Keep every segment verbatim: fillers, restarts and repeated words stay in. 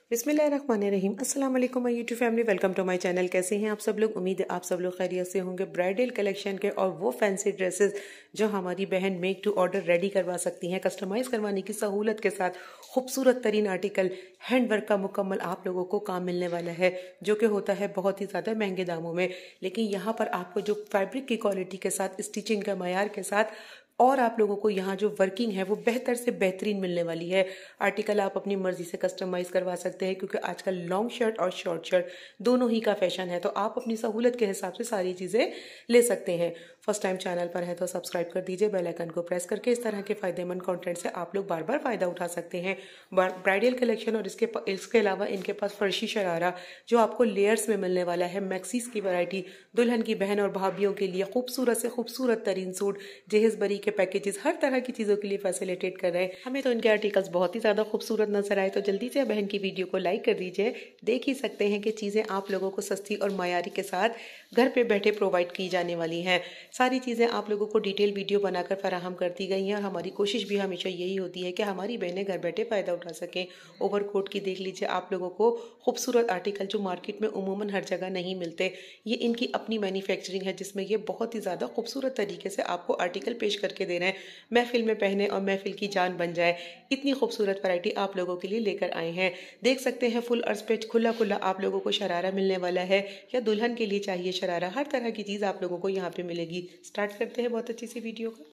बिस्मिल्लाहिर्रहमानिर्रहीम। अस्सलाम वालेकुम my YouTube family, welcome to my channel. कैसे हैं आप सब लोग? उम्मीद है आप सब लोग खैरियत से होंगे। ब्राइडल कलेक्शन के और वो फैंसी ड्रेसेस जो हमारी बहन मेक टू ऑर्डर रेडी करवा सकती हैं, कस्टमाइज़ करवाने की सहूलत के साथ खूबसूरत तरीन आर्टिकल हैंड वर्क का मुकम्मल आप लोगों को काम मिलने वाला है, जो कि होता है बहुत ही ज़्यादा महंगे दामों में। लेकिन यहाँ पर आपको जो फैब्रिक की क्वालिटी के साथ, स्टिचिंग का मयार के साथ और आप लोगों को यहाँ जो वर्किंग है वो बेहतर से बेहतरीन मिलने वाली है। आर्टिकल आप अपनी मर्जी से कस्टमाइज़ करवा सकते हैं, क्योंकि आजकल लॉन्ग शर्ट और शॉर्ट शर्ट दोनों ही का फैशन है, तो आप अपनी सहूलत के हिसाब से सारी चीज़ें ले सकते हैं। फर्स्ट टाइम चैनल पर है तो सब्सक्राइब कर दीजिए, बेल आइकन को प्रेस करके इस तरह के फ़ायदेमंद कंटेंट से आप लोग बार बार फ़ायदा उठा सकते हैं। ब्राइडल कलेक्शन और इसके इसके अलावा इनके पास फर्शी शरारा जो आपको लेयर्स में मिलने वाला है, मैक्सीज की वैरायटी, दुल्हन की बहन और भाभियों के लिए खूबसूरत से खूबसूरत तरीन सूट, जहेज बरी के पैकेजेस, हर तरह की चीज़ों के लिए फैसिलिटेट कर रहे हैं। हमें तो इनके आर्टिकल्स बहुत ही ज़्यादा खूबसूरत नजर आए, तो जल्दी से बहन की वीडियो को लाइक कर दीजिए। देख ही सकते हैं कि चीज़ें आप लोगों को सस्ती और मायारी के साथ घर पे बैठे प्रोवाइड की जाने वाली हैं। सारी चीज़ें आप लोगों को डिटेल वीडियो बनाकर फराहम कर दी गई हैं, और हमारी कोशिश भी हमेशा यही होती है कि हमारी बहनें घर बैठे फ़ायदा उठा सकें। ओवरकोट की देख लीजिए आप लोगों को खूबसूरत आर्टिकल जो मार्केट में उमूमन हर जगह नहीं मिलते, ये इनकी अपनी मैन्युफैक्चरिंग है, जिसमें ये बहुत ही ज़्यादा खूबसूरत तरीके से आपको आर्टिकल पेश करके दे रहे हैं। महफिल में पहने और महफिल की जान बन जाए, इतनी खूबसूरत वैरायटी आप लोगों के लिए लेकर आए हैं। देख सकते हैं फुल अर्ज पे खुला खुला आप लोगों को शरारा मिलने वाला है, या दुल्हन के लिए चाहिए शरारा, हर तरह की चीज़ आप लोगों को यहाँ पे मिलेगी। स्टार्ट करते हैं बहुत अच्छी सी वीडियो को।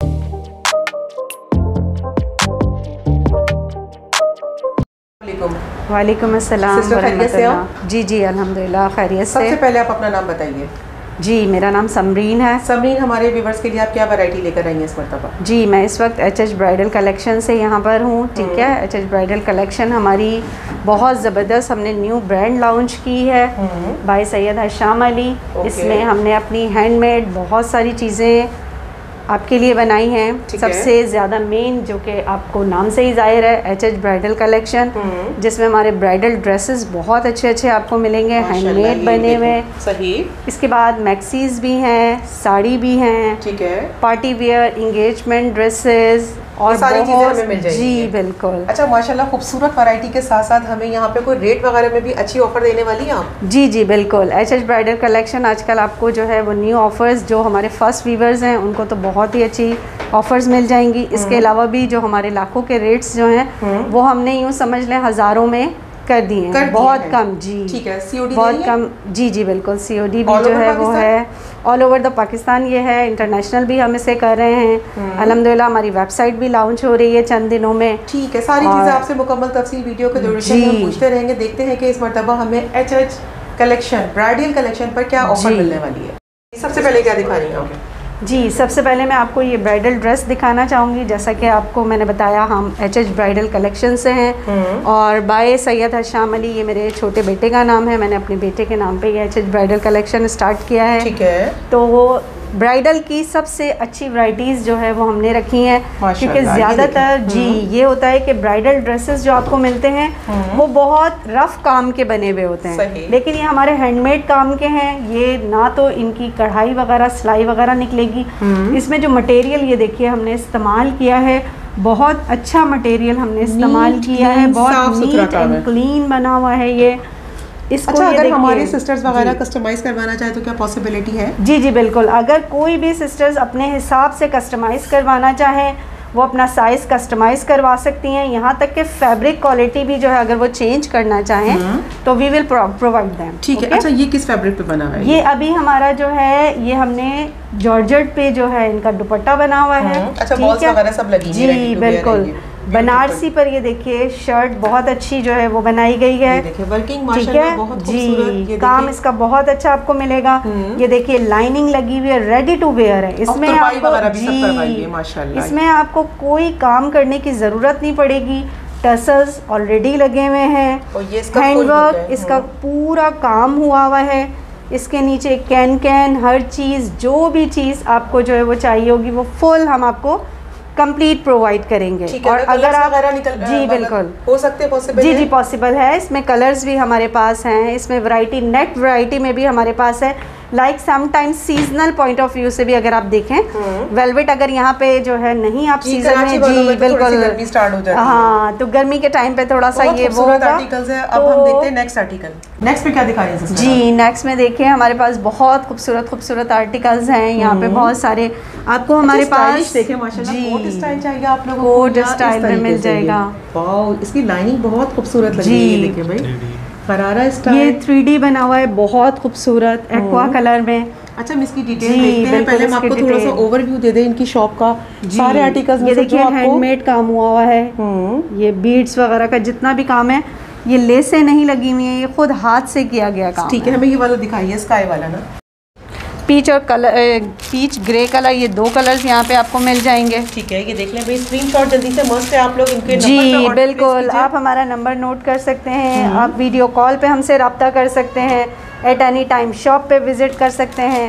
वालेकुम अस्सलाम। खैरियत से हो? जी जी अल्हम्दुलिल्लाह खैरियत से। सबसे पहले आप अपना नाम बताइए। जी मेरा नाम समरीन है। समरीन, हमारे व्यूवर्स के लिए आप क्या वैरायटी लेकर आई हैं इस मरतबा? जी मैं इस वक्त एच एच ब्राइडल कलेक्शन से यहाँ पर हूँ, ठीक है। एच एच ब्राइडल कलेक्शन हमारी बहुत ज़बरदस्त, हमने न्यू ब्रांड लॉन्च की है बाय सैयद हशाम अली। इसमें हमने अपनी हैंडमेड बहुत सारी चीज़ें आपके लिए बनाई हैं। सबसे ज़्यादा मेन जो कि आपको नाम से ही जाहिर है, एच एच ब्राइडल कलेक्शन, जिसमें हमारे ब्राइडल ड्रेसेस बहुत अच्छे अच्छे आपको मिलेंगे, हैंडमेड बने हुए। सही। इसके बाद मैक्सीज भी हैं, साड़ी भी हैं, ठीक है, पार्टी वेयर, इंगेजमेंट ड्रेसेस और सारी चीजें हमें मिल जाएंगी। जी बिल्कुल। अच्छा माशाल्लाह, खूबसूरत वैरायटी के साथ साथ हमें यहाँ पे कोई रेट वगैरह में भी अच्छी ऑफर देने वाली हैं आप? जी जी बिल्कुल। एच एच ब्राइडल कलेक्शन आजकल आपको जो है वो न्यू ऑफर्स, जो हमारे फर्स्ट व्यूवर्स हैं उनको तो बहुत ही अच्छी ऑफर्स मिल जाएंगी। इसके अलावा भी जो हमारे लाखों के रेट्स जो हैं वो हमने यूँ समझ लें हज़ारों में कर दिए हैं, कर बहुत है। कम। जी ठीक है, सीओडी बहुत कम। जी जी बिल्कुल, सीओडी भी जो है वो है ऑल ओवर द पाकिस्तान, ये है। इंटरनेशनल भी हम इसे कर रहे हैं अल्हम्दुलिल्लाह। हमारी वेबसाइट भी लॉन्च हो रही है चंद दिनों में। ठीक है, सारी चीज़ें आपसे मुकम्मल तफसील वीडियो के ड्यूरेशन में पूछते रहेंगे। देखते हैं कि इस मरतबा हमें H H collection bridal collection पर क्या ऑफर मिलने वाली है। सबसे पहले क्या दिखा रही हैं? जी सबसे पहले मैं आपको ये ब्राइडल ड्रेस दिखाना चाहूँगी। जैसा कि आपको मैंने बताया, हम एच एच ब्राइडल कलेक्शन से हैं और बाय सैयद हशाम अली, ये मेरे छोटे बेटे का नाम है। मैंने अपने बेटे के नाम पे ये H H bridal collection start किया है, ठीक है। तो वो ब्राइडल की सबसे अच्छी वैरायटीज़ जो है वो हमने रखी हैं, क्योंकि ज़्यादातर जी ये होता है कि ब्राइडल ड्रेसेस जो आपको मिलते हैं वो बहुत रफ काम के बने हुए होते हैं, लेकिन ये हमारे हैंडमेड काम के हैं। ये ना तो इनकी कढ़ाई वगैरह, सिलाई वगैरह निकलेगी। इसमें जो मटेरियल ये देखिए हमने इस्तेमाल किया है, बहुत अच्छा मटेरियल हमने इस्तेमाल किया है, बहुत नीट एंड क्लीन बना हुआ है ये। इसको अच्छा, अगर हमारी सिस्टर्स वगैरह कस्टमाइज करवाना चाहे तो क्या पॉसिबिलिटी है? जी जी बिल्कुल। अगर कोई भी सिस्टर्स अपने हिसाब से कस्टमाइज करवाना चाहे वो अपना साइज़ कस्टमाइज करवा सकती हैं। यहाँ तक कि फैब्रिक क्वालिटी भी जो है अगर वो चेंज करना चाहें तो वी विल प्रोवाइड देम। ठीक है। अच्छा, ये किस फैब्रिक पे बना है? ये अभी हमारा जो है ये हमने जॉर्जेट पे जो है इनका दुपट्टा बना हुआ है। अच्छा, बॉल्स वगैरह सब लगी हैं? जी बिल्कुल। बनारसी पर ये देखिए शर्ट बहुत अच्छी जो है वो बनाई गई है, वर्किंग माशाल्लाह बहुत खूबसूरत। जी काम इसका बहुत अच्छा आपको मिलेगा। ये देखिए लाइनिंग लगी हुई है, रेडी टू वेयर है। इसमें आपको जी माशाल्लाह इसमें आपको कोई काम करने की ज़रूरत नहीं पड़ेगी। टसल्स ऑलरेडी लगे हुए हैं, हैंडवर्क इसका पूरा काम हुआ हुआ है। इसके नीचे कैन कैन हर चीज़, जो भी चीज़ आपको जो है वो चाहिए होगी वो फुल हम आपको कंप्लीट प्रोवाइड करेंगे। और अगर आप जी बिल्कुल हो सकते पॉसिबल जी जी पॉसिबल है। इसमें कलर्स भी हमारे पास हैं, इसमें वैरायटी नेट वैरायटी में भी हमारे पास है। Like sometimes seasonal point of view से भी अगर आप देखें, वेलवेट अगर यहाँ पे जो है नहीं आप सीजन में, जी बिल्कुल गर्मी स्टार्ट हो जाती है, हाँ तो गर्मी के टाइम पे थोड़ा सा ये वो आर्टिकल्स है। अब हम देखते हैं नेक्स्ट आर्टिकल। नेक्स्ट में क्या दिखा रही है जी? नेक्स्ट में देखिए हमारे पास बहुत खूबसूरत खूबसूरत आर्टिकल्स हैं यहाँ पे, बहुत सारे आपको हमारे पास देखिए माशाल्लाह कोट स्टाइल चाहिए आप लोगों को, कोट स्टाइल में मिल जाएगा। वाओ, इसकी लाइनिंग बहुत खूबसूरत लग रही है, देखिए भाई फरारा स्टाइल, ये थ्री डी बना हुआ है, बहुत खूबसूरत एक्वा कलर में। अच्छा हम इसकी डिटेल देखते हैं, पहले हम आपको थोड़ा सा ओवरव्यू दे दें इनकी शॉप का। सारे आर्टिकल्स ये देखिए हैंडमेड काम हुआ हुआ है, ये बीड्स वगैरह का जितना भी काम है, ये लेसें नहीं लगी हुई है, ये खुद हाथ से किया गया काम। ठीक है, हमें ये वाला दिखाइए, स्काई वाला ना, पीच और कलर पीच ग्रे कलर, ये दो कलर्स यहाँ पे आपको मिल जाएंगे। ठीक है, ये देख लें भाई, स्क्रीनशॉट जल्दी से मस्त है, आप लोग इनके जी बिल्कुल, आप हमारा नंबर नोट कर सकते हैं, आप वीडियो कॉल पे हमसे रब्ता कर सकते हैं, एट एनी टाइम शॉप पे विजिट कर सकते हैं।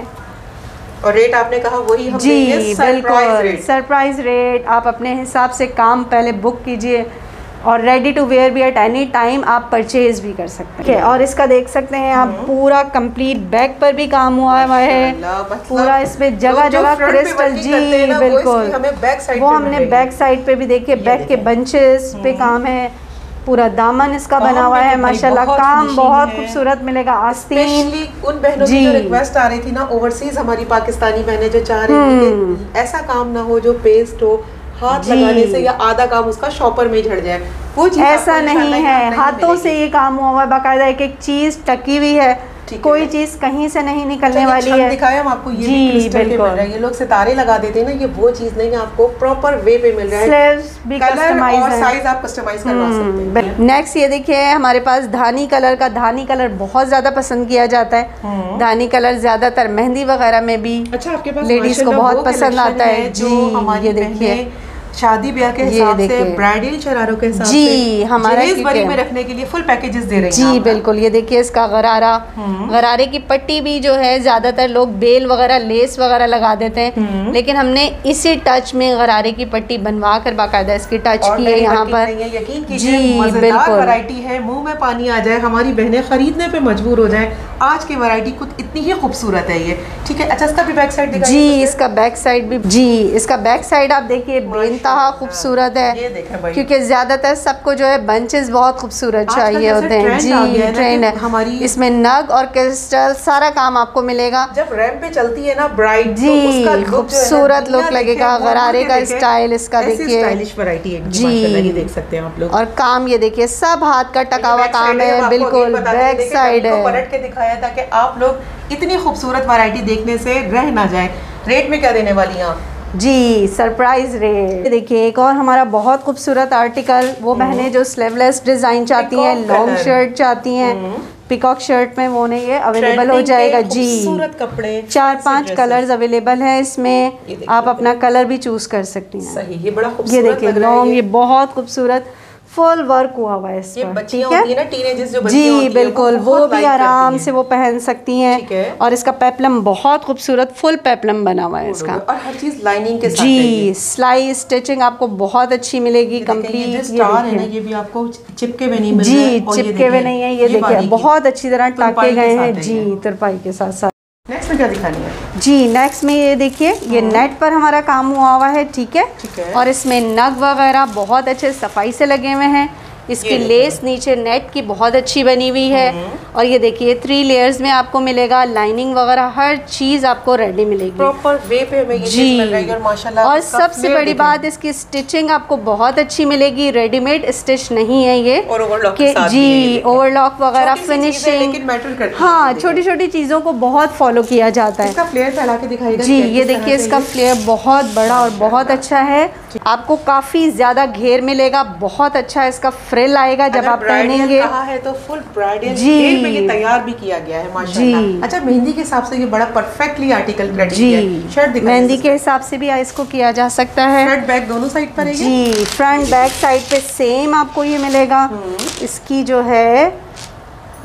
और रेट आपने कहा वही हम जी बिल्कुल, सरप्राइज रेट, आप अपने हिसाब से काम पहले बुक कीजिए और रेडी टू वेयर भी एट एनी टाइम आप परचेज भी कर सकते हैं। और इसका देख सकते हैं आप पूरा कंप्लीट बैक पर भी काम हुआ हुआ है, पूरा इसमें जगह जगह क्रिस्टल, जी बिल्कुल, वो हमने बैक साइड पे भी देखिए, बैक के बंचेस पे काम है, पूरा दामन इसका बना हुआ है माशाल्लाह, काम बहुत खूबसूरत मिलेगा। आस्तीन उन बहनों की जो रिक्वेस्ट आ रही थी ना ओवरसीज, हमारी पाकिस्तानी बहनें जो चाह रही थी कि ऐसा काम ना हो जो पेस्ट हो, हाथ लगाने से या आधा काम उसका शॉपर में झड़ जाए, वो चीज ऐसा नहीं है, हाथों से ये काम हुआ हुआ है, बाकायदा एक एक चीज टकी हुई है, कोई चीज कहीं से नहीं निकलने वाली है। दिखाया हम आपको, ये भी क्रिस्टल पे मिल रहा है, ये लोग सितारे लगा देते हैं ना, ये वो चीज नहीं है, आपको प्रॉपर वे पे मिल रहा है, स्लीव्स भी कस्टमाइज और साइज आप कस्टमाइज करवा सकते हैं। नेक्स्ट ये देखिए हमारे पास धानी कलर का, धानी कलर बहुत ज्यादा पसंद किया जाता है, धानी कलर ज्यादातर मेहंदी वगैरह में भी अच्छा आपके पास लेडीज को बहुत पसंद आता है। जी ये देखिए शादी ब्याह के हिसाब से, ब्राइडल शरारों के हिसाब जी, से हमारा बरी में रखने के लिए फुल पैकेजेस दे रहे हैं जी बिल्कुल। ये देखिए इसका गरारा, गरारे की पट्टी भी जो है ज्यादातर लोग बेल वगैरह लेस वगैरह लगा देते हैं, लेकिन हमने इसी टच में गरारे की पट्टी बनवा कर बाकायदा इसकी टच की है यहाँ पर। यकीन कीजिए मजेदार वैरायटी है, मुंह में पानी आ जाए, हमारी बहनें खरीदने पे मजबूर हो जाए। आज की वैरायटी खुद इतनी ही खूबसूरत है ये। ठीक है, अच्छा इसका भी बैक साइड दिखाइए। जी इसका बैक साइड भी, जी इसका बैक साइड आप देखिए बेनतहा खूबसूरत है, ये देखें भाई, क्योंकि ज्यादातर सबको जो है बंचेस बहुत खूबसूरत चाहिए होते हैं। जी ट्रेंड है हमारी, इसमें नग और क्रिस्टल सारा काम आपको मिलेगा। जब रैंप पे चलती है ना ब्राइड, जी खूबसूरत लुक लगेगा, गरारे का स्टाइल इसका देखिए, स्टाइलिश वैरायटी है जी, ये देख सकते हैं आप लोग। और काम ये देखिए सब हाथ का टका हुआ काम है, बिल्कुल बैक साइड है। पलट के दिखाया था कि आप लोग इतनी खूबसूरत वैरायटी देखने से रह ना जाए। रेट में क्या देने वाली हैं आप? जी सरप्राइज रेट देखिए, एक और हमारा बहुत खूबसूरत आर्टिकल, वो बहनें जो स्लीवलेस डिजाइन चाहती हैं, लॉन्ग शर्ट चाहती हैं, पिकॉक शर्ट में वो नहीं है, अवेलेबल हो जाएगा। जी खूबसूरत कपड़े, चार पांच कलर्स अवेलेबल है इसमें, आप अपना कलर भी चूज कर सकती हैं। सही, ये बड़ा खूबसूरत, ये देखिए लॉन्ग, ये बहुत खूबसूरत फुल वर्क हुआ हुआ है इस पर, ठीक है ना, टीनेजर्स जो जी बिल्कुल, वो भी आराम से वो पहन सकती हैं। और इसका पेप्लम बहुत खूबसूरत फुल पेप्लम बना हुआ है इसका, और हर चीज लाइनिंग के साथ। जी स्लाई स्टिचिंग आपको बहुत अच्छी मिलेगी, कंप्लीट। ये स्टार है ना, ये भी आपको चिपके हुए नहीं मिल रहे हैं, जी चिपके हुए नहीं है, ये देखिए बहुत अच्छी तरह टाके गए हैं, जी तुरपाई के साथ साथ। नेक्स्ट में क्या दिखानी है? जी नेक्स्ट में ये देखिए, ये नेट पर हमारा काम हुआ हुआ है, ठीक है, ठीक है। और इसमें नग वगैरह बहुत अच्छे सफाई से लगे हुए हैं, इसकी लेस नीचे नेट की बहुत अच्छी बनी हुई है, और ये देखिए थ्री लेयर्स में आपको मिलेगा, लाइनिंग वगैरह हर चीज आपको रेडी मिलेगी प्रॉपर वे पे हमें ये चीज मिल रही है, और माशाल्लाह। और सबसे बड़ी बात इसकी स्टिचिंग आपको बहुत अच्छी मिलेगी, रेडीमेड स्टिच नहीं है ये, और ओवरलॉक के जी ओवरलॉक वगैरह फिनिशिंग, हाँ छोटी छोटी चीजों को बहुत फॉलो किया जाता है। इसका फ्लेयर फैला के दिखाइएगा। जी ये देखिए इसका फ्लेयर बहुत बड़ा और बहुत अच्छा है, आपको काफी ज्यादा घेर मिलेगा, बहुत अच्छा इसका फ्रिल आएगा जब आप पहनेंगे। कहा है तो फुल ब्राइडल घेर में ये तैयार भी किया गया है माशाल्लाह। अच्छा मेहंदी के हिसाब से ये बड़ा परफेक्टली आर्टिकल रेडी है। शर्ट दिखाइए, मेहंदी के हिसाब से भी इसको किया जा सकता है। फ्रंट बैक दोनों साइड पर है जी, फ्रंट बैक साइड पे सेम आपको ये मिलेगा। इसकी जो है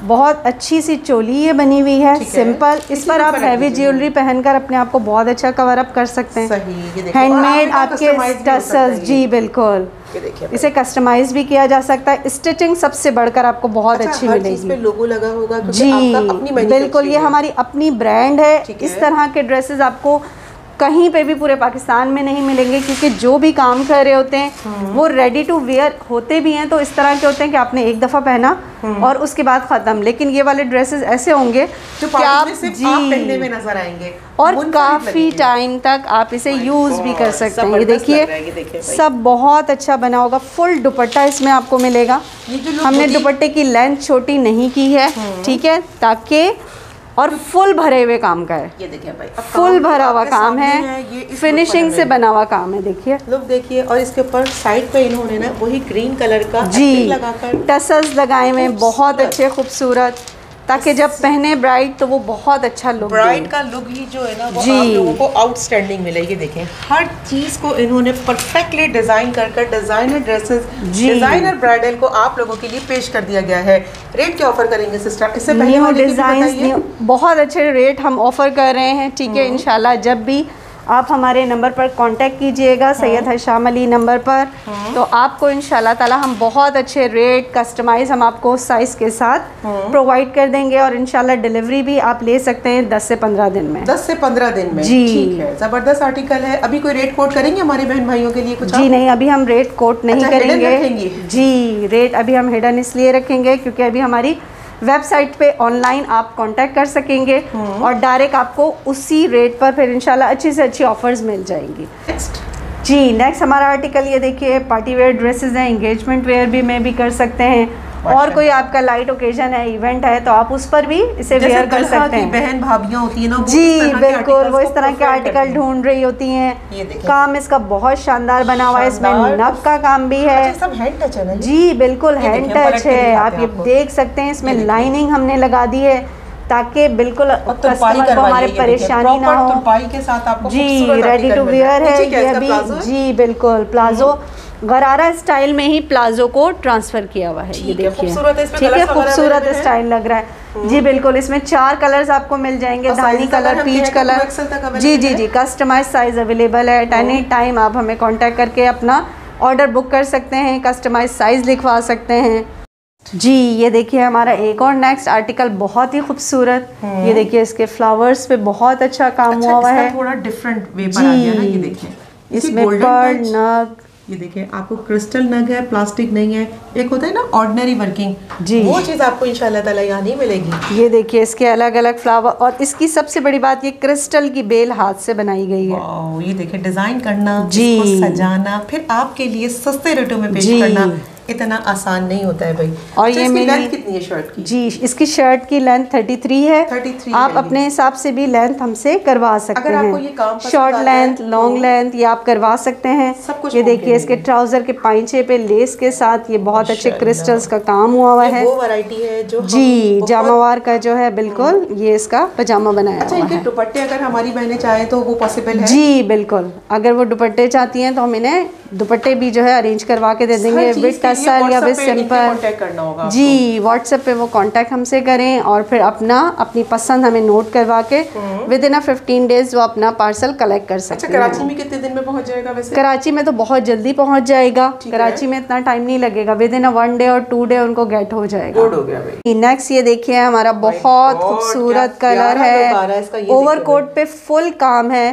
बहुत अच्छी सी चोली ये बनी हुई है, सिंपल। इस पर आप हैवी ज्वेलरी पहनकर अपने आप को बहुत अच्छा कवर अप कर सकते हैं। हैंडमेड आपके टसल्स, जी बिल्कुल, इसे कस्टमाइज भी किया जा सकता है। स्टिचिंग सबसे बढ़कर आपको बहुत अच्छा, अच्छी मिलेगी। पे लोगो लगा होगा जी आपका अपनी बिल्कुल, ये हमारी अपनी ब्रांड है। इस तरह के ड्रेसेस आपको कहीं पे भी पूरे पाकिस्तान में नहीं मिलेंगे, क्योंकि जो भी काम कर रहे होते हैं वो रेडी टू वेयर होते भी हैं, तो इस तरह के होते हैं कि आपने एक दफ़ा पहना और उसके बाद ख़त्म। लेकिन ये वाले ड्रेसेस ऐसे होंगे जो आप जी आप पहनने में नजर आएंगे और काफ़ी टाइम तक आप इसे यूज़ भी कर सकते हैं। ये देखिए सब बहुत अच्छा बना होगा। फुल दुपट्टा इसमें आपको मिलेगा। हमने दुपट्टे की लेंथ छोटी नहीं की है, ठीक है, ताकि और फुल भरे हुए काम का है। ये देखिए भाई, फुल भरा हुआ काम है, है फिनिशिंग से बना हुआ काम है। देखिए लुक देखिए, और इसके ऊपर साइड पे इन्होंने ना वही ग्रीन कलर का जी लगाकर टसल्स लगाए हुए, बहुत अच्छे खूबसूरत, ताकि जब पहने ब्राइड तो वो बहुत अच्छा लुक, ब्राइड का लुक ही जो है ना वो आप लोगों को आउटस्टैंडिंग मिलेगी। देखें हर चीज को इन्होंने परफेक्टली डिजाइन कर कर डिजाइनर ड्रेसेस, डिजाइनर ब्राइडल को आप लोगों के लिए पेश कर दिया गया है। रेट क्या ऑफर करेंगे सिस्टर? इससे पहले वाले डिजाइन बहुत अच्छे रेट हम ऑफर कर रहे हैं, ठीक है। इंशाल्लाह जब भी आप हमारे नंबर पर कांटेक्ट कीजिएगा, सैयद हशाम अली नंबर पर, तो आपको इंशाल्लाह ताला हम बहुत अच्छे रेट कस्टमाइज हम आपको साइज़ के साथ प्रोवाइड कर देंगे। और इंशाल्लाह डिलीवरी भी आप ले सकते हैं दस से पंद्रह दिन में। दस से पंद्रह दिन में, जी ठीक है। ज़बरदस्त आर्टिकल है। अभी कोई रेट कोट करेंगे हमारे बहन भाइयों के लिए कुछ? जी नहीं, अभी हम रेट कोट नहीं अच्छा, करेंगे जी। रेट अभी हम हिडन इसलिए रखेंगे क्योंकि अभी हमारी वेबसाइट पे ऑनलाइन आप कांटेक्ट कर सकेंगे और डायरेक्ट आपको उसी रेट पर फिर इंशाल्लाह अच्छी से अच्छी ऑफर्स मिल जाएंगी। नेक्स्ट जी नेक्स्ट हमारा आर्टिकल ये देखिए, पार्टी वेयर ड्रेसेस हैं, एंगेजमेंट वेयर भी में भी कर सकते हैं, और कोई आपका लाइट ओकेजन है, इवेंट है, तो आप उस पर भी इसे वेयर कर सकते हैं। बहन भाभियां होती है ना, जी बिल्कुल, वो इस तरह के आर्टिकल ढूंढ रही होती हैं। काम इसका बहुत शानदार बना हुआ है, इसमें नग का काम भी है। सब हैंड टच है ना? जी बिल्कुल हैंड टच है, आप ये देख सकते हैं। इसमें लाइनिंग हमने लगा दी है ताकि बिल्कुल कस्टमर को हमारे परेशानी ना हो। के साथ आपको जी रेडी टू वेयर है ये अभी। जी बिल्कुल, प्लाजो गरारा स्टाइल में ही प्लाजो को ट्रांसफर किया हुआ है। ये देखिए ठीक है, खूबसूरत स्टाइल लग रहा है। जी बिल्कुल, इसमें चार कलर्स आपको मिल जाएंगे, धानी कलर, पीच कलर। जी जी जी कस्टमाइज साइज अवेलेबल है। एट एनी टाइम आप हमें कांटेक्ट करके अपना ऑर्डर बुक कर सकते हैं, कस्टमाइज साइज लिखवा सकते हैं। जी ये देखिए हमारा एक और नेक्स्ट आर्टिकल बहुत ही खूबसूरत। ये देखिए इसके फ्लावर्स पे बहुत अच्छा काम अच्छा, हुआ हुआ है, थोड़ा डिफरेंट वे पर आ गया ना। ये देखिए इसमें पर्ल नग, ये देखिए आपको क्रिस्टल नग है, प्लास्टिक नहीं है। एक होता है ना ऑर्डिनरी वर्किंग, जी वो चीज़ आपको इंशाल्लाह ताला यहाँ नहीं मिलेगी। ये देखिए इसके अलग अलग फ्लावर, और इसकी सबसे बड़ी बात ये क्रिस्टल की बेल हाथ से बनाई गई है। ये देखिए डिजाइन करना, जी सजाना, फिर आपके लिए सस्ते रेटों में पेश करना इतना आसान नहीं होता है भाई। और ये मेरी लेंथ कितनी है शर्ट की? जी इसकी शर्ट की लेंथ थर्टी थ्री है। थर्टी थ्री आप अपने हिसाब से भी लेंथ हमसे करवा सकते अगर हैं। आपको ये काम शॉर्ट लेंथ, लॉन्ग लेंथ ये आप करवा सकते हैं। सब कुछ ये देखिए इसके ट्राउजर के पाइंचे पे लेस के साथ ये बहुत अच्छे क्रिस्टल्स का काम हुआ हुआ है। वो वैरायटी है जो जी जामावार का जो है बिल्कुल, ये इसका पजामा बनाया अच्छा, हुआ इनके है। दुपट्टे अगर हमारी बहनें चाहे तो वो पॉसिबल है? जी बिल्कुल, अगर वो दुपट्टे चाहती हैं तो हम इन्हें दुपट्टे भी जो है अरेंज करवा के दे देंगे, विद टसल या विद सिंपल। करना होगा जी व्हाट्सएप पे वो कांटेक्ट हमसे करें और फिर अपना अपनी पसंद हमें नोट करवा के विद इन फिफ्टीन डेज वो अपना पार्सल कलेक्ट कर सकते हैं। अच्छा, कराची में कितने दिन में पहुंच जाएगा वैसे? कराची में तो बहुत जल्दी पहुंच जाएगा, कराची में इतना टाइम नहीं लगेगा, विद इन वन डे और टू डे उनको गेट हो जाएगा। गुड हो गया भाई। नेक्स्ट ये देखिए हमारा बहुत खूबसूरत कलर है, ओवरकोट पे फुल काम है।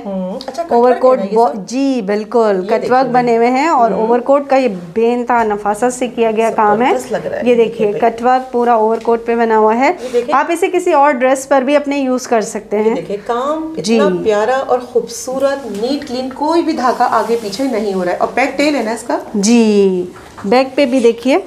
ओवरकोट जी बिल्कुल कटवर्क बने हुए हैं, और ओवरकोट का ये बेनता नफासत से किया गया काम है। ये देखिए कटवर्क पूरा ओवरकोट पे बना हुआ है। आप इसे किसी और ड्रेस पर भी अपने यूज कर सकते हैं। देखिए काम इतना प्यारा और खूबसूरत, नीट क्लीन, कोई भी धागा आगे पीछे नहीं हो रहा है। और बैक टेल है ना इसका? जी बैक पे भी देखिए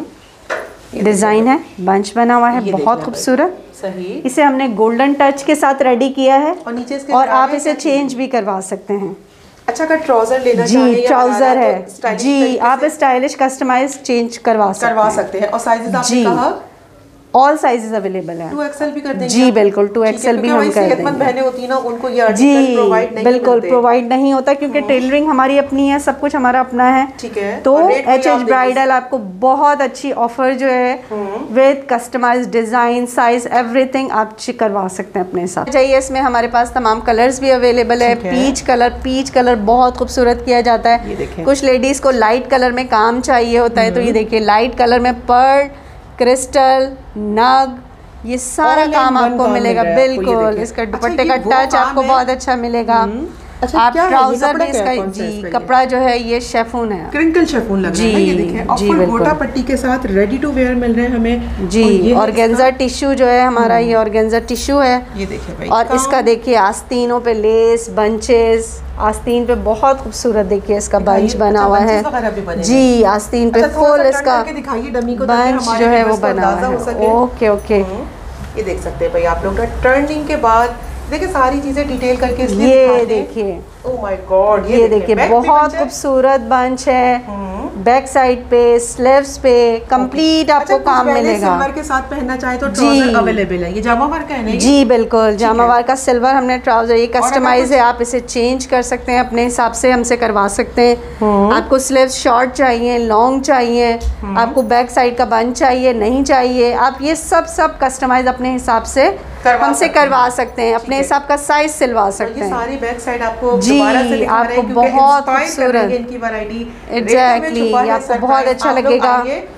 डिजाइन है, बंच बना हुआ है, बहुत खूबसूरत। सही, इसे हमने गोल्डन टच के साथ रेडी किया है, और नीचे इसके और आप इसे चेंज भी करवा सकते हैं। अच्छा, अगर ट्राउजर लेना जी चाहे या ट्राउजर है तो जी, आप स्टाइलिश कस्टमाइज चेंज करवा सकते करवा सकते हैं। और साइजेस आपने कहा? ऑल साइजेस अवेलेबल हैं। टू एक्सएल भी कर देंगे जी बिल्कुल, टू एक्सएल भी हम कर देंगे। बहनें होती है ना, उनको ये आर्टिकल प्रोवाइड नहीं बिल्कुल प्रोवाइड नहीं होता क्योंकि टेलरिंग हमारी अपनी है, सब कुछ हमारा अपना है। ठीक है। तो एच एच ब्राइडल आपको बहुत अच्छी ऑफर जो है with customised design, size, everything आप करवा सकते हैं अपने हिसाब से। इसमें हमारे पास तमाम कलर्स भी अवेलेबल है। पीच कलर, पीच कलर बहुत खूबसूरत किया जाता है। कुछ लेडीज को लाइट कलर में काम चाहिए होता है, तो ये देखिए लाइट कलर में पर्ल, क्रिस्टल, नग, ये सारा काम आपको मिलेगा। बिल्कुल, इसका दुपट्टे का टच आपको बहुत अच्छा मिलेगा। अच्छा, आप ट्राउजर भी है इसका जी कपड़ा जो है ये शेफून है, क्रिंकल शेफून लग रहा है, ये देखें, और फुल गोटा पट्टी के साथ रेडी टू वेयर मिल रहे हैं हमें जी। ऑर्गेन्जा टिश्यू जो है हमारा, ये ऑर्गेन्जा टिश्यू है, ये देखिए भाई। और इसका देखिए आस्तीनों पे लेस, बंचेस, आस्तीन पे बहुत खूबसूरत देखिए इसका बंच बना हुआ है जी। आस्तीन पे फुल इसका बंच जो है वो बना हुआ है। ओके ओके, ये देख सकते हैं भाई आप लोग टर्निंग के बाद। देखिए सारी चीजें डिटेल करके इसलिए ये देखिए, ओह माय गॉड, ये देखिए बहुत खूबसूरत बंच है। बैक साइड पे, स्लीव्स पे कंप्लीट आपको अच्छा, काम मिलेगा। सिल्वर के साथ पहनना चाहे तो ट्राउजर अवेलेबल है। ये जामा वर्क है ना? जी बिल्कुल, जामा वर्क का सिल्वर हमने ट्राउजर, ये कस्टमाइज है, आप इसे चेंज कर सकते हैं अपने हिसाब से, हमसे करवा सकते हैं। आपको स्लीव्स शॉर्ट चाहिए, लॉन्ग चाहिए, आपको बैक साइड का बंच चाहिए, नहीं चाहिए, आप ये सब सब कस्टमाइज अपने हिसाब से हमसे करवा सकते हैं, अपने हिसाब का साइज सिलवा सकते हैं। सारी बैक साइड आपको जी, आपको बहुत खूबसूरत इनकी वैरायटी, एग्जैक्टली, आपको बहुत अच्छा लगेगा।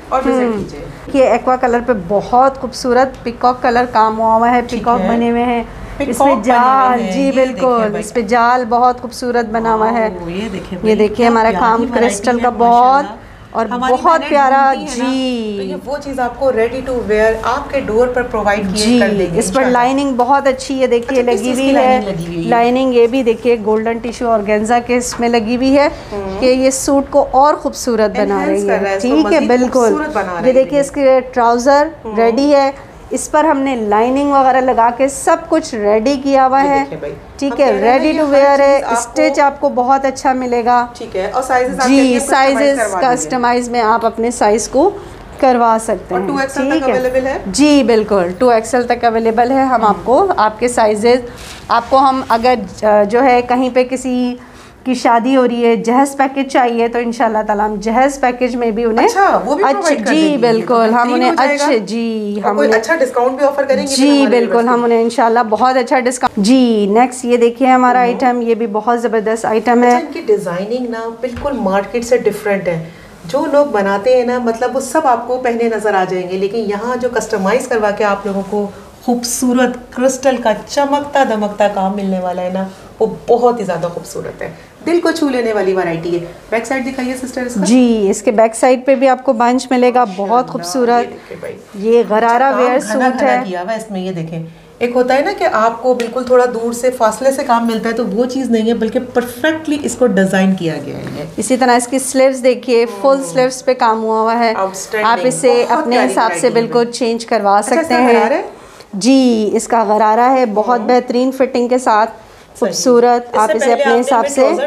ये एक्वा कलर पे बहुत खूबसूरत पिकॉक कलर काम हुआ हुआ है, पिकॉक बने हुए हैं इसमें जाल। जी बिल्कुल, इस पे जाल बहुत खूबसूरत बना हुआ है। ये देखिए हमारा काम क्रिस्टल का बहुत और बहुत प्यारा जी। तो ये वो चीज आपको रेडी टू वेयर आपके डोर पर प्रोवाइड किए कर देंगे। इस पर लाइनिंग बहुत अच्छी है, देखिए लगी हुई है लाइनिंग। ये भी देखिए गोल्डन टिश्यू ऑर्गेन्जा के इसमें लगी हुई है कि ये सूट को और खूबसूरत बना रही है। ठीक है बिल्कुल, ये देखिए इसके ट्राउजर रेडी है, इस पर हमने लाइनिंग वगैरह लगा के सब कुछ रेडी किया हुआ है। ठीक है, रेडी टू वेयर है, स्टिच आपको बहुत अच्छा मिलेगा। ठीक है, और साइजेस जी, साइजेस कस्टमाइज में आप अपने साइज को करवा सकते हैं। टू एक्सएल तक अवेलेबल है जी बिल्कुल, टू एक्सएल तक अवेलेबल है। हम आपको आपके साइजेस आपको हम अगर जो है कहीं पे किसी की शादी हो रही है, जहेज पैकेज चाहिए तो इंशाल्लाह ताला हम जहेज पैकेज में भी उन्हें अच्छा वो भी अच्छे जी बिल्कुल हम उन्हें अच्छे जी हम उन्हें अच्छा डिस्काउंट भी ऑफर करेंगे जी बिल्कुल, हम उन्हें इंशाल्लाह बहुत अच्छा डिस्काउंट जी। नेक्स्ट ये देखिए हमारा आइटम, ये भी बहुत ज़बरदस्त आइटम है। इनकी डिजाइनिंग ना बिल्कुल मार्केट से डिफरेंट है। जो लोग बनाते हैं ना, मतलब वो सब आपको पहने नजर आ जाएंगे, लेकिन यहाँ जो कस्टमाइज करवा के आप लोगों को खूबसूरत क्रिस्टल का चमकता दमकता काम मिलने वाला है ना, वो बहुत ही ज़्यादा खूबसूरत है, दिल को छू लेने वाली वैरायटी है। बैक साइड दिखाइए सिस्टर इसका। जी, इसके बैक साइड पे भी आपको बंच मिलेगा बहुत खूबसूरत। ये गरारा वेयर सूट है किया हुआ इसमें। ये देखें, एक होता है ना कि आपको बिल्कुल थोड़ा दूर से फासले से काम मिलता है, तो वो चीज़ नहीं है, बल्कि परफेक्टली इसको डिजाइन किया गया है। इसी तरह इसकी स्लीव्स देखिए, फुल स्लीव्स पे काम हुआ हुआ है, आप इसे अपने हिसाब से बिल्कुल चेंज करवा सकते हैं। जी, इसका गरारा है बहुत बेहतरीन फिटिंग के साथ, खूबसूरत। आप इसे अपने हिसाब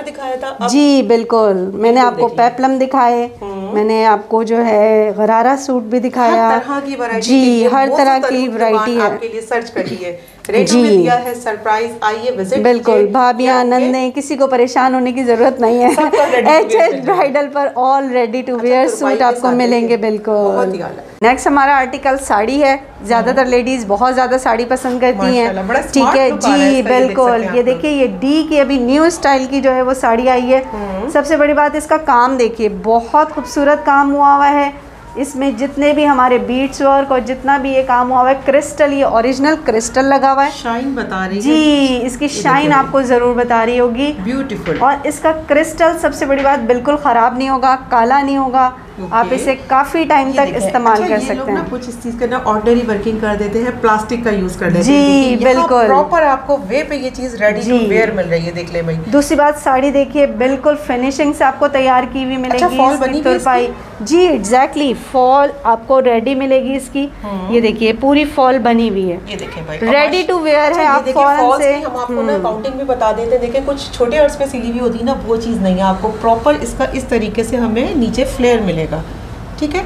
से जी बिल्कुल, मैंने आपको पेप्लम दिखाए, मैंने आपको जो है गरारा सूट भी दिखाया। हर तरह की वैरायटी जी, हर तरह की वैरायटी है आपके लिए सर्च करी है, रेट में दिया है सरप्राइज। आइए विजिट बिल्कुल, भाभियां नंदे किसी को परेशान होने की जरूरत नहीं है। एच एच ब्राइडल पर all ready to wear suit आपको मिलेंगे बिल्कुल। नेक्स्ट हमारा आर्टिकल साड़ी है। ज्यादातर लेडीज बहुत ज्यादा साड़ी पसंद करती हैं, ठीक है जी बिल्कुल। ये देखिए, ये डी की अभी न्यू स्टाइल की जो है वो साड़ी आई है। सबसे बड़ी बात इसका काम देखिए, बहुत खूबसूरत काम हुआ हुआ है। इसमें जितने भी हमारे बीट्स वर्क और जितना भी ये काम हुआ हुआ है, क्रिस्टल, ये ओरिजिनल क्रिस्टल लगा हुआ है। शाइन बता रही है जी, इसकी शाइन आपको जरूर बता रही होगी, ब्यूटीफुल। और इसका क्रिस्टल सबसे बड़ी बात बिल्कुल खराब नहीं होगा, काला नहीं होगा। Okay. आप इसे काफी टाइम तक इस्तेमाल अच्छा, कर सकते हैं। ना कुछ इस चीज का ना ऑर्डिनरी वर्किंग कर देते हैं, प्लास्टिक का यूज कर देते जी, हैं। जी बिल्कुल, प्रॉपर आपको वे पे ये चीज रेडी टू वेयर मिल रही है। देख ले भाई। दूसरी बात, साड़ी देखिए बिल्कुल फिनिशिंग से आपको तैयार की हुई मिलेगी। अच्छा, फॉल बनी हुई इसकी? जी एग्जैक्टली, फॉल आपको रेडी मिलेगी इसकी। ये देखिए पूरी फॉल बनी हुई है, ये देखिए भाई, रेडी टू वेयर है। आप फॉल से हम आपको ना काउंटिंग भी बता देते हैं। देखिए कुछ छोटे अर्ज पे सिली हुई होती है ना, वो चीज नहीं है। आपको प्रॉपर इसका इस तरीके से हमें नीचे फ्लेयर मिलेगा, ठीक है।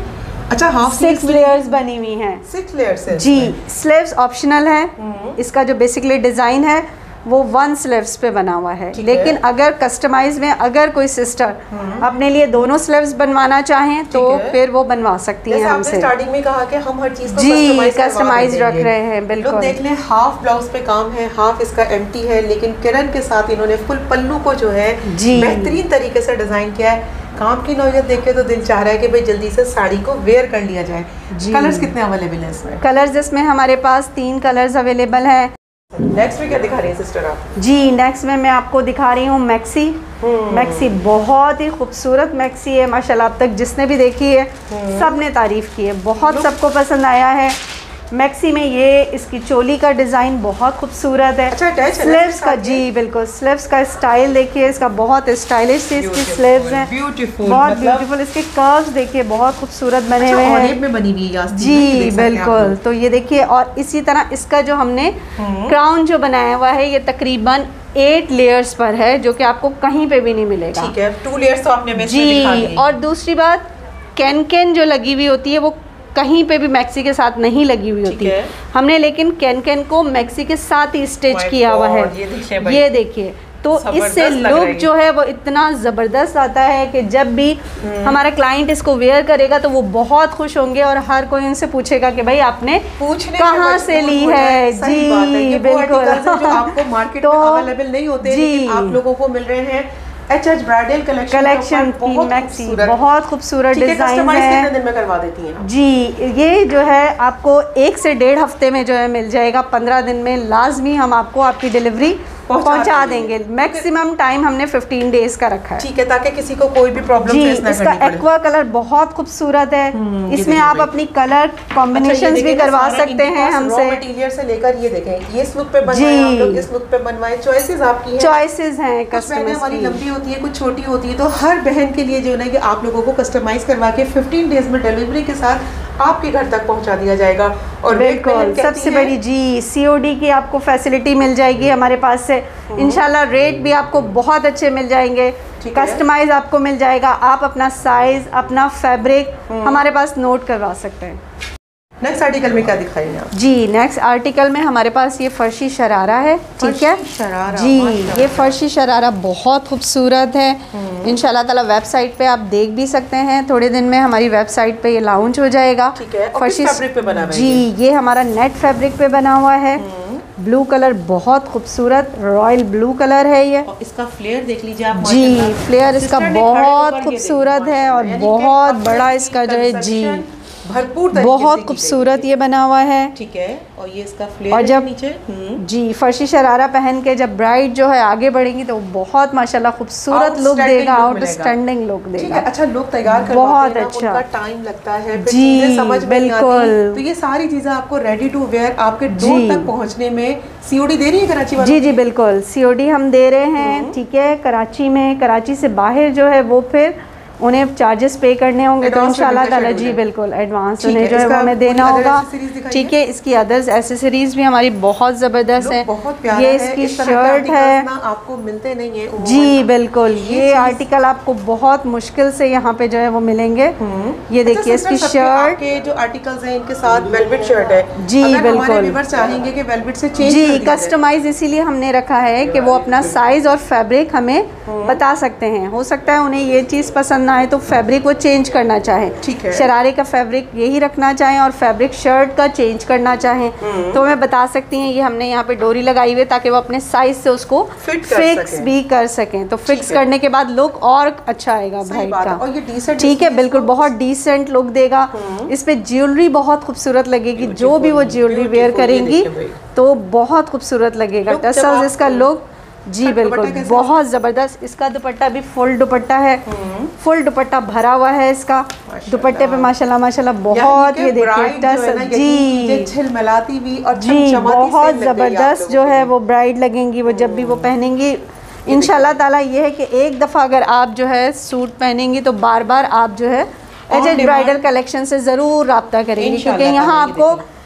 अच्छा, हाफ सिक्स लेयर्स बनी हुई हैं। सिक्स लेयर्स है जी। स्लीव्स ऑप्शनल है। इसका जो बेसिकली डिज़ाइन है वो वन स्लीव्स पे बना हुआ है, लेकिन अगर कस्टमाइज में अगर कोई सिस्टर अपने लिए दोनों स्लीव्स बनवाना चाहें तो फिर वो बनवा सकती हैं हमसे। स्टार्टिंग में कहा कि हम हर चीज को जी कस्टमाइज रख रहे हैं। बिल्कुल देख लें, हाफ ब्लाउज पे काम है, हाफ इसका एम्प्टी है, लेकिन किरण के साथ इन्होंने फुल पल्लू को जो है बेहतरीन तरीके से डिजाइन किया है। काम की नौयत देख के तो दिल चाह रहा है कि भाई जल्दी से साड़ी को वेयर कर लिया जाए। कलर्स कितने अवेलेबल हैं इसमें? कलर्स इसमें हमारे पास तीन कलर्स अवेलेबल हैं। नेक्स्ट में क्या दिखा रही है सिस्टर आप? जी नेक्स्ट में मैं आपको दिखा रही हूँ मैक्सी। मैक्सी बहुत ही खूबसूरत मैक्सी है माशाल्लाह। अब तक जिसने भी देखी है सब ने तारीफ की है, बहुत सबको पसंद आया है। मैक्सी में ये इसकी चोली का डिज़ाइन बहुत खूबसूरत है। अच्छा, स्लीव्स का जी बिल्कुल, स्लीव्स का स्टाइल देखिए इसका बहुत स्टाइलिश से इसकी स्लीव्स हैं, बहुत ब्यूटीफुल। इसके कर्व्स देखिए बहुत खूबसूरत बने हुए हैं में बनी हुई है जी बिल्कुल। तो ये देखिए, और इसी तरह इसका जो हमने क्राउन जो बनाया हुआ है ये तकरीबन एट लेयर्स पर है, जो कि आपको कहीं पे भी नहीं मिलेगा। ठीक है, टू लेयर्स तो आपने हमें जी दिखा दी। और दूसरी बात, कैन कैन जो लगी हुई होती है वो कहीं पे भी मैक्सी के साथ नहीं लगी हुई होती है। हमने लेकिन कैन कैन को मैक्सी के साथ ही स्टिच किया हुआ है। ये देखिए, तो इससे लुक जो है वो इतना ज़बरदस्त आता है कि जब भी हमारा क्लाइंट इसको वेयर करेगा तो वो बहुत खुश होंगे और हर कोई उनसे पूछेगा कि भाई आपने कहाँ से ली है। जी बिल्कुल, आपको मार्केट में अवेलेबल नहीं होते, लेकिन आप लोगों को मिल रहे हैं एचएच ब्राइडल कलेक्शन कलेक्शन की मैक्सी। बहुत खूबसूरत डिजाइन है। कितने दिन में करवा देती हैं जी? ये जो है आपको एक से डेढ़ हफ्ते में जो है मिल जाएगा। पंद्रह दिन में लाजमी हम आपको आपकी डिलीवरी पहुंचा देंगे। मैक्सिमम टाइम हमने फिफ्टीन डेज का रखा है। ठीक है, ताकि किसी को कोई भी प्रॉब्लम फेस ना इसका एक्वा कलर बहुत खूबसूरत है। इसमें आप अपनी कलर कॉम्बिनेशंस भी करवा सकते हैं हमसे। मटेरियल से लेकर ये देखें, ये इस लुक पे बनवाएं आप लोग, इस लुक पे बनवाएं, चॉइसेस आपकी हैं। चॉइसेस हैं कस्टमर्स हमारी लंबी होती है, कुछ छोटी होती है, तो हर बहन के लिए जो है कि आप लोगों को कस्टमाइज करवा के फिफ्टीन डेज में डिलीवरी के साथ आपके घर तक पहुंचा दिया जाएगा। और बिल्कुल सबसे बड़ी जी सीओडी की आपको फैसिलिटी मिल जाएगी हमारे पास से। इंशाल्लाह रेट भी आपको बहुत अच्छे मिल जाएंगे, कस्टमाइज आपको मिल जाएगा। आप अपना साइज, अपना फैब्रिक हमारे पास नोट करवा सकते हैं। नेक्स्ट आर्टिकल में क्या दिखाएंगे आप? जी नेक्स्ट आर्टिकल में हमारे पास ये फर्शी शरारा है। ठीक है शरारा, जी ये फर्शी शरारा बहुत खूबसूरत है। इंशाल्लाह ताला वेबसाइट पे आप देख भी सकते हैं, थोड़े दिन में हमारी वेबसाइट पे ये लॉन्च हो जाएगा। ठीक है, और किस फैब्रिक पे बना हुआ है? जी ये हमारा नेट फैब्रिक पे बना हुआ है। ब्लू कलर बहुत खूबसूरत रॉयल ब्लू कलर है ये। और इसका फ्लेयर देख लीजिए आप। जी फ्लेयर इसका बहुत खूबसूरत है और बहुत बड़ा इसका जो है जी भरपूर बहुत खूबसूरत ये बना हुआ है। ठीक है, और ये इसका फ्लेयर और जब नीचे जी फर्शी शरारा पहन के जब ब्राइड जो है आगे बढ़ेंगी तो बहुत माशाल्लाह खूबसूरत लुक देगा, आउटस्टैंडिंग लुक देगा। अच्छा लुक तैयार बहुत अच्छा, उनका टाइम लगता है, फिर जी चीजें समझ में नहीं बिल्कुल। तो ये सारी चीजें आपको रेडी टू वेयर आपके डोर तक पहुंचने में सीओडी दे रही है कराची वालों? जी जी बिल्कुल सीओडी हम दे रहे हैं। ठीक है, कराची में, कराची से बाहर जो है वो फिर उन्हें चार्जेस पे करने होंगे, तो इंशाल्लाह ताला जी बिल्कुल एडवांस उन्हें जो है वो हमें देना होगा। ठीक है, इसकी अदर्स एसेसरीज भी हमारी बहुत ज़बरदस्त है। बहुत प्यारा ये इसकी शर्ट है, आपको मिलते नहीं है जी बिल्कुल। ये आर्टिकल आपको बहुत मुश्किल से यहाँ पे जो है वो मिलेंगे। ये देखिए इसकी शर्ट के जो आर्टिकल्स हैं इनके साथ वेलवेट शर्ट है। जी बिल्कुल, चाहेंगे कि वेलवेट से चेंज जी कस्टमाइज इसीलिए हमने रखा है कि वो अपना साइज और फैब्रिक हमें बता सकते हैं। हो सकता है उन्हें ये चीज़ पसंद ना आए तो फैब्रिक वो चेंज करना चाहें। ठीक है, शरारे का फैब्रिक यही रखना चाहें और फैब्रिक शर्ट का चेंज करना चाहें तो हमें बता सकती हैं। ये हमने यहाँ पे डोरी लगाई हुई है ताकि वो अपने साइज से उसको फिक्स भी कर सकें, तो फिक्स करने के बाद लुक और अच्छा आएगा भाई का। ठीक है, बिल्कुल बहुत डिसेंट लुक देगा। इस पे ज्वेलरी बहुत खूबसूरत लगेगी, जो भी वो ज्वेलरी वेयर करेंगी तो बहुत खूबसूरत लगेगा। टसल्स इसका लुक जी बिल्कुल बहुत ज़बरदस्त। इसका दुपट्टा भी फुल दुपट्टा है, फुल दुपट्टा भरा हुआ है इसका। दुपट्टे पे माशाल्लाह माशाल्लाह बहुत, ये देखिए टसल जी झिलमिलाती भी और जी बहुत ज़बरदस्त जो है वो ब्राइड लगेंगी वो जब भी वो पहनेंगी। इंशाल्लाह ताला ये है कि एक दफ़ा अगर आप जो है सूट पहनेंगी तो बार बार आप जो है एचएच ब्राइडल कलेक्शन से ज़रूर रब्ता करेंगी, क्योंकि यहाँ आपको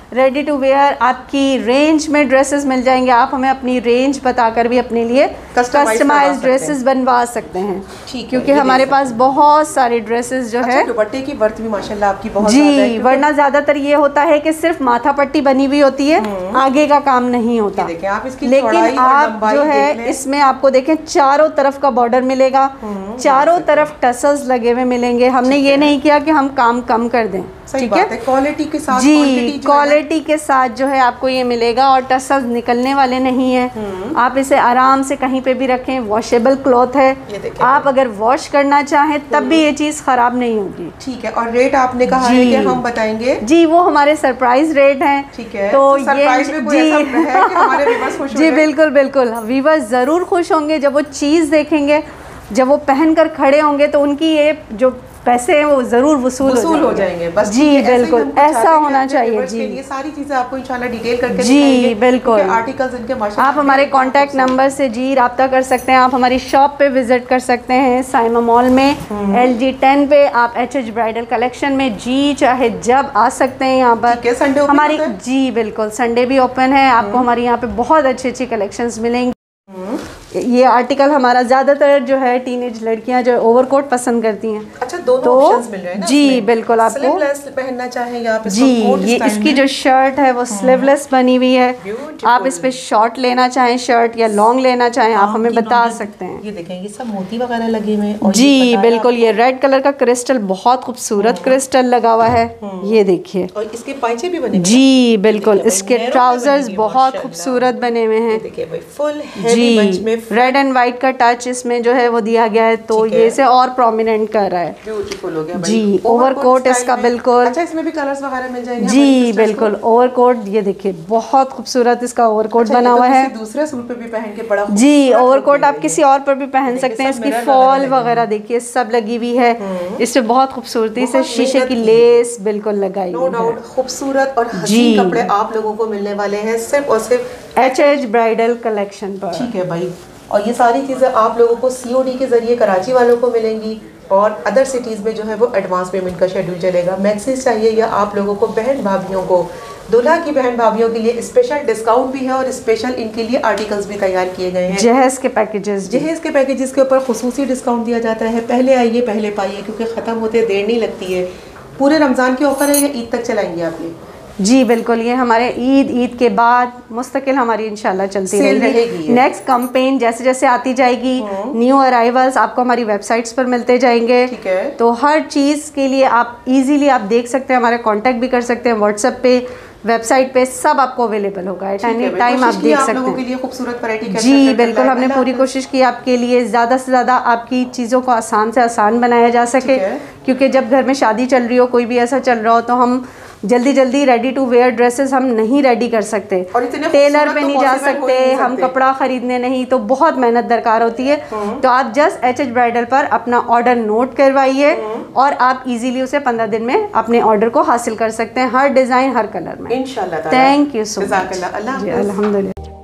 रेडी टू वेयर आपकी रेंज में ड्रेसेस मिल जाएंगे। आप हमें अपनी रेंज बताकर भी अपने लिए कस्टमाइज ड्रेसेस बनवा सकते हैं, क्योंकि हमारे पास बहुत सारे ड्रेसेस जो है। दुपट्टे की वर्थ भी माशाल्लाह आपकी बहुत जी, वरना ज्यादातर ये होता है कि सिर्फ माथा पट्टी बनी हुई होती है, आगे का काम नहीं होता। आप इसकी लेकिन आप जो है इसमें आपको देखें चारों तरफ का बॉर्डर मिलेगा, चारों तरफ टसल्स लगे हुए मिलेंगे। हमने ये नहीं किया कि हम काम कम कर दें, ठीक है। क्वालिटी के साथ जी, क्वालिटी के साथ जो है आपको ये मिलेगा और टसल्स निकलने वाले नहीं है। आप इसे आराम से कहीं पे भी रखें, वॉशेबल क्लॉथ है। आप अगर वॉश करना चाहें तब भी ये चीज़ खराब नहीं होगी, ठीक है। और रेट आपने कहा है कि हम बताएंगे जी, वो हमारे सरप्राइज रेट हैं, ठीक है। तो, तो ये जी जी बिल्कुल बिल्कुल, व्यूअर्स ज़रूर खुश होंगे जब वो चीज़ देखेंगे, जब वो पहनकर खड़े होंगे तो उनकी ये जो पैसे हैं वो जरूर वसूल वसूल हो जाएंगे। बस जी बिल्कुल, ऐसा होना चाहिए। जी, ये सारी चीजें आपको इंशाल्लाह डिटेल करके जी बिल्कुल, आर्टिकल्स इनके माशाल्लाह। आप हमारे कांटेक्ट नंबर से जी रब्ता कर सकते हैं। आप हमारी शॉप पे विजिट कर सकते हैं साइमा मॉल में एल जी टेन पे। आप एच एच ब्राइडल कलेक्शन में जी चाहे जब आ सकते हैं यहाँ पर। संडे हमारी जी बिल्कुल, संडे भी ओपन है। आपको हमारी यहाँ पे बहुत अच्छी अच्छी कलेक्शंस मिलेंगी। ये आर्टिकल हमारा ज़्यादातर जो है टीनेज लड़कियां जो ओवरकोट पसंद करती हैं। अच्छा, दोनों तो ऑप्शंस मिल रहे हैं ना जी बिल्कुल, आपको स्लीवलेस पहनना चाहें या आप जी, ये इसकी जो शर्ट है वो स्लीवलेस बनी हुई है। आप इस पे शॉर्ट लेना चाहें शर्ट या लॉन्ग लेना चाहें आप हमें बता सकते हैं। ये देखें, ये सब मोती वगैरह लगे हुए हैं। जी बिल्कुल, ये रेड कलर का क्रिस्टल, बहुत खूबसूरत क्रिस्टल लगा हुआ है। ये देखिए, और इसके पाइचे भी बने जी बिल्कुल, इसके ट्राउजर्स बहुत खूबसूरत बने हुए हैं। फुल जी, रेड एंड व्हाइट का टच इसमें जो है वो दिया गया है, तो ये इसे और प्रोमिनेंट कर रहा है। ब्यूटीफुल हो गया जी। ओवरकोट इसका बिल्कुल, अच्छा इसमें भी कलर्स वगैरह मिल जाएंगे जी बिल्कुल। ओवरकोट ये देखिए, बहुत खूबसूरत इसका ओवरकोट बना हुआ है। दूसरे सूट पे भी पहन के बड़ा जी, ओवरकोट आप किसी और पर भी पहन सकते हैं। इसकी फॉल वगैरह देखिए सब लगी हुई है। इसमें बहुत खूबसूरती से शीशे की लेस बिल्कुल लगाई नो डाउट, खूबसूरत और हसीन कपड़े आप लोगों को मिलने वाले हैं सिर्फ और सिर्फ एच एच ब्राइडल कलेक्शन पर, ठीक है भाई। और ये सारी चीज़ें आप लोगों को सी ओ डी के ज़रिए कराची वालों को मिलेंगी, और अदर सिटीज़ में जो है वो एडवांस पेमेंट का शेड्यूल चलेगा। मैक्सिस चाहिए या आप लोगों को बहन भाभीयों को, दूल्हा की बहन भाभीयों के लिए स्पेशल डिस्काउंट भी है और स्पेशल इनके लिए आर्टिकल्स भी तैयार किए गए हैं। जहेज के पैकेजेस जहेज के पैकेजेस के ऊपर खुसूसी डिस्काउंट दिया जाता है। पहले आइए पहले पाइए, क्योंकि ख़त्म होते देर नहीं लगती है। पूरे रमज़ान के ऑफर है या ईद तक चलाएंगे आप ये? जी बिल्कुल, ये हमारे ईद ईद के बाद मुस्तकिल हमारी इंशाल्लाह चलती रहेगी। नेक्स्ट कैंपेन जैसे जैसे आती जाएगी, न्यू अराइवल्स आपको हमारी वेबसाइट्स पर मिलते जाएंगे। ठीक है, तो हर चीज़ के लिए आप इजीली आप देख सकते हैं, हमारे कांटेक्ट भी कर सकते हैं व्हाट्सएप पे, वेबसाइट पे सब आपको अवेलेबल होगा एट एनी टाइम। आप देख सकते हैं। के लिए खूबसूरत वैरायटी जी बिल्कुल, हमने पूरी कोशिश की आपके लिए ज़्यादा से ज़्यादा आपकी चीज़ों को आसान से आसान बनाया जा सके, क्योंकि जब घर में शादी चल रही हो, कोई भी ऐसा चल रहा हो, तो हम जल्दी जल्दी रेडी टू वेयर ड्रेसेस हम नहीं रेडी कर सकते, टेलर पे नहीं जा सकते, हम कपड़ा खरीदने नहीं, तो बहुत मेहनत दरकार होती है। तो आप जस्ट एच एच ब्राइडल पर अपना ऑर्डर नोट करवाइए और आप इजीली उसे पंद्रह दिन में अपने ऑर्डर को हासिल कर सकते हैं, हर डिज़ाइन हर कलर में इंशाल्लाह। Thank you so much. अल्हम्दुलिल्लाह।